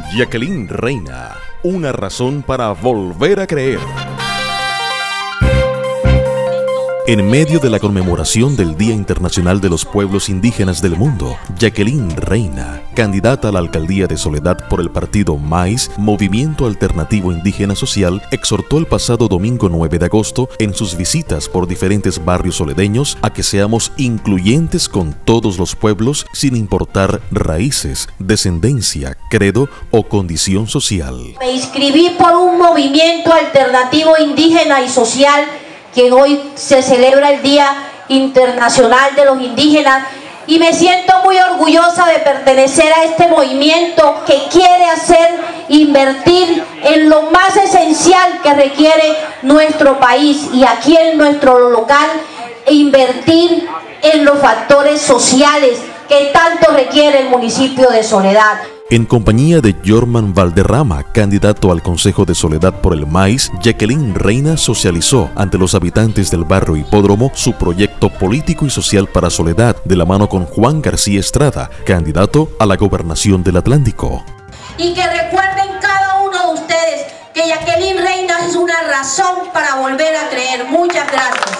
Jacqueline Reina, una razón para volver a creer. En medio de la conmemoración del Día Internacional de los Pueblos Indígenas del Mundo, Jacqueline Reina, candidata a la alcaldía de Soledad por el partido MAIS, Movimiento Alternativo Indígena Social, exhortó el pasado domingo 9 de agosto en sus visitas por diferentes barrios soledeños a que seamos incluyentes con todos los pueblos sin importar raíces, descendencia, credo o condición social. Me inscribí por un movimiento alternativo indígena y social que hoy se celebra el Día Internacional de los Indígenas y me siento muy orgullosa de pertenecer a este movimiento que quiere invertir en lo más esencial que requiere nuestro país y aquí en nuestro local, invertir en los factores sociales que tanto requiere el municipio de Soledad. En compañía de Jorman Valderrama, candidato al Consejo de Soledad por el MAIS, Jacqueline Reina socializó ante los habitantes del barrio Hipódromo su proyecto político y social para Soledad, de la mano con Juan García Estrada, candidato a la gobernación del Atlántico. Y que recuerden cada uno de ustedes que Jacqueline Reina es una razón para volver a creer. Muchas gracias.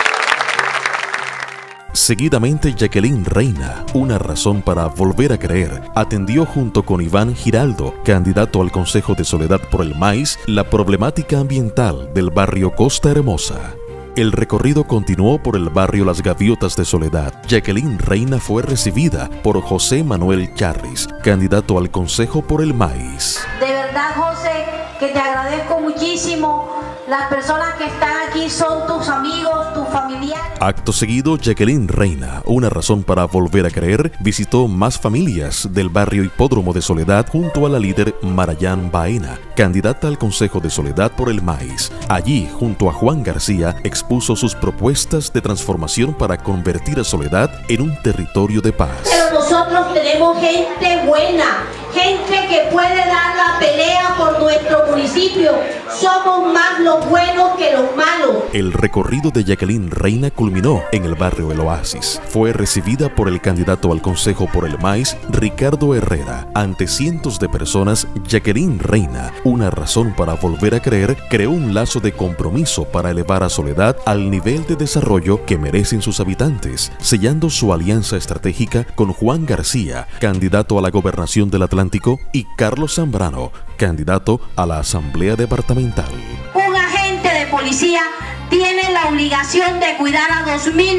Seguidamente, Jacqueline Reina, una razón para volver a creer, atendió junto con Iván Giraldo, candidato al Consejo de Soledad por el MAIS, la problemática ambiental del barrio Costa Hermosa. El recorrido continuó por el barrio Las Gaviotas de Soledad. Jacqueline Reina fue recibida por José Manuel Charris, candidato al Consejo por el MAIS. De verdad, José, que te agradezco muchísimo. Las personas que están aquí son tus amigos, tus familiares. Acto seguido, Jacqueline Reina, una razón para volver a creer, visitó más familias del barrio Hipódromo de Soledad junto a la líder Marayán Baena, candidata al Consejo de Soledad por el MAIS. Allí, junto a Juan García, expuso sus propuestas de transformación para convertir a Soledad en un territorio de paz. Pero nosotros tenemos gente buena, gente que puede dar la pelea por nuestro municipio. Somos más los buenos que los malos. El recorrido de Jacqueline Reina culminó en el barrio El Oasis. Fue recibida por el candidato al Consejo por el MAIS, Ricardo Herrera. Ante cientos de personas, Jacqueline Reina, una razón para volver a creer, creó un lazo de compromiso para elevar a Soledad al nivel de desarrollo que merecen sus habitantes, sellando su alianza estratégica con Juan García, candidato a la gobernación del Atlántico, y Carlos Zambrano, candidato a la Asamblea Departamental. Un agente de policía tiene la obligación de cuidar a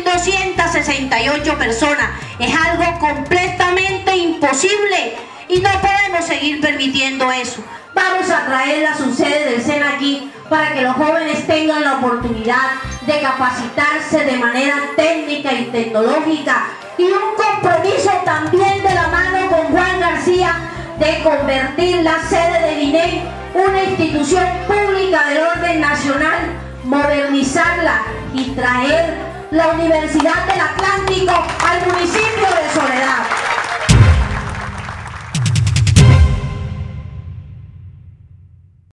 2.268 personas. Es algo completamente imposible y no podemos seguir permitiendo eso. Vamos a traer a su sede del SENA aquí para que los jóvenes tengan la oportunidad de capacitarse de manera técnica y tecnológica, y un compromiso también de la mano con Juan García de convertir la sede del INEC, una institución pública del orden nacional, modernizarla y traer la Universidad del Atlántico al municipio de Soledad.